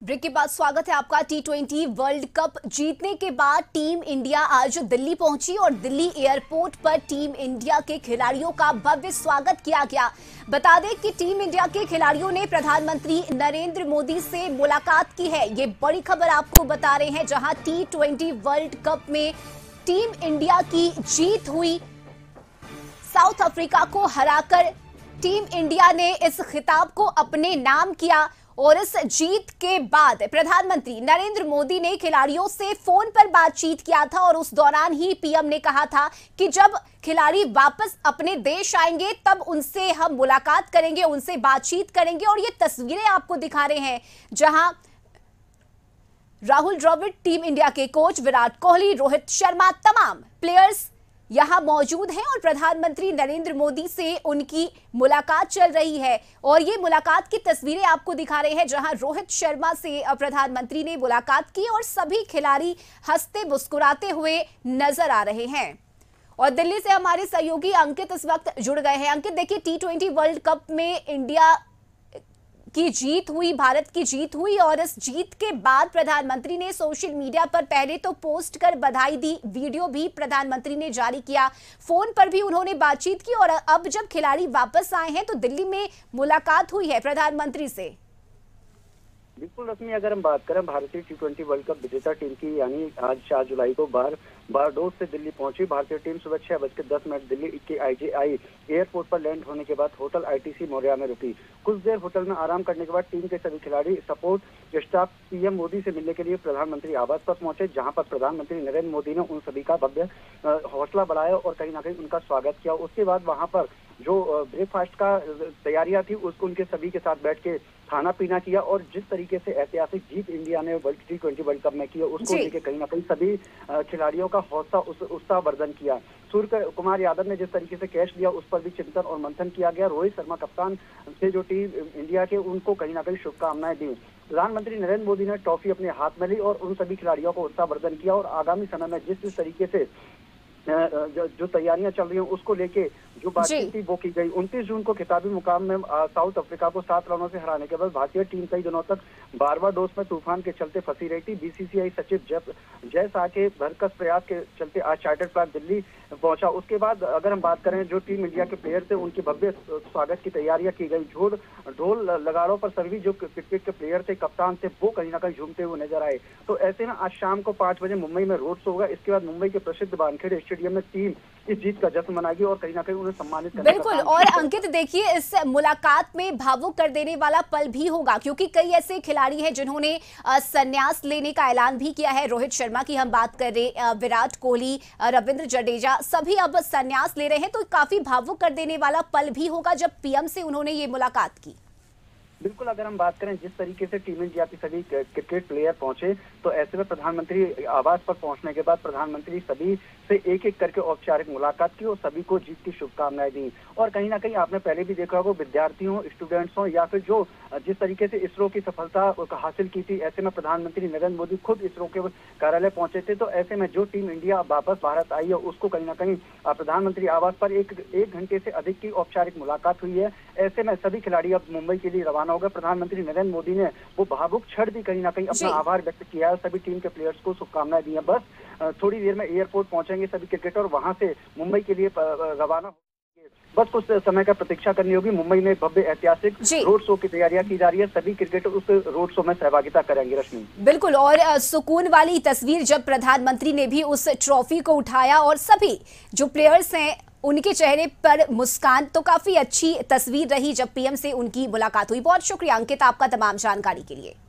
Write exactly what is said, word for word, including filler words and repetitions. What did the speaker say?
Break के बाद स्वागत है आपका। टी ट्वेंटी वर्ल्ड कप जीतने के बाद टीम इंडिया आज दिल्ली पहुंची और दिल्ली एयरपोर्ट पर टीम इंडिया के खिलाड़ियों का भव्य स्वागत किया गया। बता दें कि टीम इंडिया के खिलाड़ियों ने प्रधानमंत्री नरेंद्र मोदी से मुलाकात की है। ये बड़ी खबर आपको बता रहे हैं, जहां टी ट्वेंटी वर्ल्ड कप में टीम इंडिया की जीत हुई। साउथ अफ्रीका को हराकर टीम इंडिया ने इस खिताब को अपने नाम किया और इस जीत के बाद प्रधानमंत्री नरेंद्र मोदी ने खिलाड़ियों से फोन पर बातचीत किया था और उस दौरान ही पीएम ने कहा था कि जब खिलाड़ी वापस अपने देश आएंगे तब उनसे हम मुलाकात करेंगे, उनसे बातचीत करेंगे। और ये तस्वीरें आपको दिखा रहे हैं जहां राहुल द्रविड़, टीम इंडिया के कोच विराट कोहली, रोहित शर्मा, तमाम प्लेयर्स यहां मौजूद हैं और प्रधानमंत्री नरेंद्र मोदी से उनकी मुलाकात चल रही है। और ये मुलाकात की तस्वीरें आपको दिखा रहे हैं जहां रोहित शर्मा से प्रधानमंत्री ने मुलाकात की और सभी खिलाड़ी हंसते मुस्कुराते हुए नजर आ रहे हैं। और दिल्ली से हमारे सहयोगी अंकित इस वक्त जुड़ गए हैं। अंकित, देखिए, टी ट्वेंटी वर्ल्ड कप में इंडिया की जीत हुई, भारत की जीत हुई और इस जीत के बाद प्रधानमंत्री ने सोशल मीडिया पर पहले तो पोस्ट कर बधाई दी, वीडियो भी प्रधानमंत्री ने जारी किया, फोन पर भी उन्होंने बातचीत की और अब जब खिलाड़ी वापस आए हैं तो दिल्ली में मुलाकात हुई है प्रधानमंत्री से। बिल्कुल रश्मि, अगर हम बात करें भारतीय टी ट्वेंटी वर्ल्ड कप विजेता टीम की, यानी आज चार जुलाई को बार बारडोस से दिल्ली पहुंची भारतीय टीम सुबह छह बजकर दस मिनट दिल्ली के आईजीआई एयरपोर्ट पर लैंड होने के बाद होटल आईटीसी मौर्या में रुकी। कुछ देर होटल में आराम करने के बाद टीम के सभी खिलाड़ी, सपोर्ट स्टाफ पीएम मोदी से मिलने के लिए प्रधानमंत्री आवास पर पहुंचे, जहां पर प्रधानमंत्री नरेंद्र मोदी ने उन सभी का भव्य हौसला बढ़ाया और कहीं ना कहीं उनका स्वागत किया। उसके बाद वहां पर जो ब्रेकफास्ट का तैयारियां थी उसको उनके सभी के साथ बैठ के खाना पीना किया और जिस तरीके से ऐतिहासिक जीत इंडिया ने world T twenty World Cup में किया उसको लेके कहीं ना कहीं सभी खिलाड़ियों का हौसला उत्साह वर्धन किया। सूर्य कुमार यादव ने जिस तरीके से कैच लिया उस पर भी चिंतन और मंथन किया गया। रोहित शर्मा कप्तान से जो टीम इंडिया के, उनको कहीं ना कहीं शुभकामनाएं दी। प्रधानमंत्री नरेंद्र मोदी ने ट्रॉफी अपने हाथ में ली और उन सभी खिलाड़ियों को उत्साह वर्धन किया और आगामी समय में जिस जिस तरीके से जो, जो तैयारियां चल रही हैं उसको लेके जो बातचीत थी वो की गई। उनतीस जून को खिताबी मुकाम में साउथ अफ्रीका को सात रनों से हराने के बाद भारतीय टीम कई दिनों तक बारबाडोस में तूफान के चलते फंसी रही थी। बीसीसीआई सचिव जय शाह के भरकस प्रयास के चलते आज चार्टर्ड फ्लाइट दिल्ली पहुंचा। उसके बाद अगर हम बात करें जो टीम इंडिया के प्लेयर थे उनके भव्य स्वागत की तैयारियां की गई। ढोल ढोल लगाड़ों पर सभी जो क्रिकेट के प्लेयर थे, कप्तान थे, वो कहीं ना कहीं झूमते हुए नजर आए। तो ऐसे में आज शाम को पांच बजे मुंबई में रोड शो होगा। इसके बाद मुंबई के प्रसिद्ध वानखेड़े स्टेडियम में टीम इस जीत का जश्न मनाएगी और कहीं ना कहीं उन्हें सम्मानित करने का। बिल्कुल। और अंकित, देखिए, इस मुलाकात में भावुक कर देने वाला पल भी होगा क्योंकि कई ऐसे खिलाड़ी हैं जिन्होंने संन्यास लेने का ऐलान भी किया है। रोहित शर्मा की हम बात कर रहे, विराट कोहली, रविंद्र जडेजा, सभी अब संन्यास ले रहे हैं। तो काफी भावुक कर देने वाला पल भी होगा जब पीएम से उन्होंने ये मुलाकात की। बिल्कुल, अगर हम बात करें जिस तरीके से टीम इंडिया के सभी क्रिकेट प्लेयर पहुंचे तो ऐसे में प्रधानमंत्री आवास पर पहुंचने के बाद प्रधानमंत्री सभी से एक एक करके औपचारिक मुलाकात की और सभी को जीत की शुभकामनाएं दी। और कहीं ना कहीं आपने पहले भी देखा होगा, विद्यार्थी हो, स्टूडेंट्स हो या फिर जो जिस तरीके से इसरो की सफलता हासिल की थी, ऐसे में प्रधानमंत्री नरेंद्र मोदी खुद इसरो के कार्यालय पहुंचे थे। तो ऐसे में जो टीम इंडिया वापस भारत आई है उसको कहीं ना कहीं प्रधानमंत्री आवास पर एक एक घंटे से अधिक की औपचारिक मुलाकात हुई है। ऐसे में सभी खिलाड़ी अब मुंबई के लिए रवाना हो गए। प्रधानमंत्री नरेंद्र मोदी ने वो भावुक क्षण भी कहीं ना कहीं अपना आभार व्यक्त किया है, सभी टीम के प्लेयर्स को शुभकामनाएं दी हैं। बस थोड़ी देर में एयरपोर्ट पहुंचेंगे सभी क्रिकेटर, वहां से मुंबई के लिए रवाना होंगे। बस कुछ समय का प्रतीक्षा करनी होगी। मुंबई में भव्य ऐतिहासिक रोड शो की तैयारियां की जा रही है, सभी क्रिकेटर उस रोड शो में सहभागिता करेंगे। रश्मि, बिल्कुल। और सुकून वाली तस्वीर जब प्रधानमंत्री ने भी उस ट्रॉफी को उठाया और सभी जो प्लेयर्स हैं उनके चेहरे पर मुस्कान, तो काफी अच्छी तस्वीर रही जब पीएम से उनकी मुलाकात हुई। बहुत शुक्रिया अंकित आपका तमाम जानकारी के लिए।